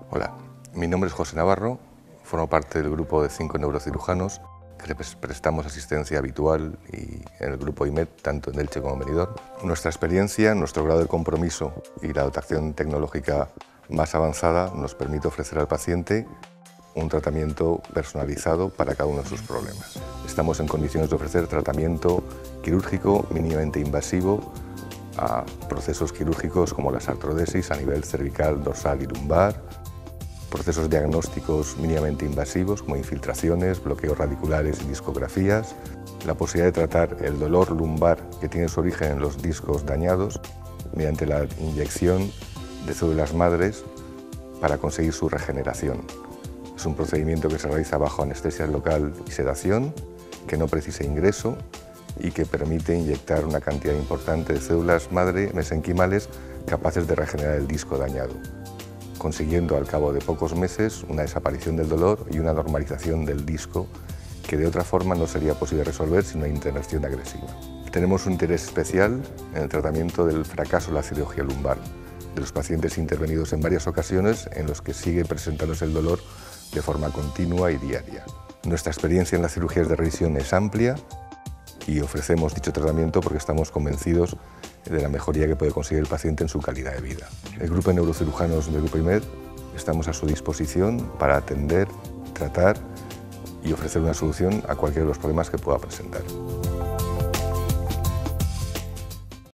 Hola, mi nombre es José Navarro, formo parte del grupo de 5 neurocirujanos que prestamos asistencia habitual y en el grupo IMED, tanto en Elche como en Benidorm. Nuestra experiencia, nuestro grado de compromiso y la dotación tecnológica más avanzada nos permite ofrecer al paciente un tratamiento personalizado para cada uno de sus problemas. Estamos en condiciones de ofrecer tratamiento quirúrgico mínimamente invasivo a procesos quirúrgicos como las artrodesis a nivel cervical, dorsal y lumbar, procesos diagnósticos mínimamente invasivos como infiltraciones, bloqueos radiculares y discografías, la posibilidad de tratar el dolor lumbar que tiene su origen en los discos dañados mediante la inyección de células madres para conseguir su regeneración. Es un procedimiento que se realiza bajo anestesia local y sedación, que no precisa ingreso y que permite inyectar una cantidad importante de células madre mesenquimales capaces de regenerar el disco dañado, consiguiendo al cabo de pocos meses una desaparición del dolor y una normalización del disco que de otra forma no sería posible resolver sin una intervención agresiva. Tenemos un interés especial en el tratamiento del fracaso de la cirugía lumbar, de los pacientes intervenidos en varias ocasiones en los que sigue presentándose el dolor de forma continua y diaria. Nuestra experiencia en las cirugías de revisión es amplia y ofrecemos dicho tratamiento porque estamos convencidos de la mejoría que puede conseguir el paciente en su calidad de vida. El grupo de neurocirujanos del Grupo IMED estamos a su disposición para atender, tratar y ofrecer una solución a cualquiera de los problemas que pueda presentar.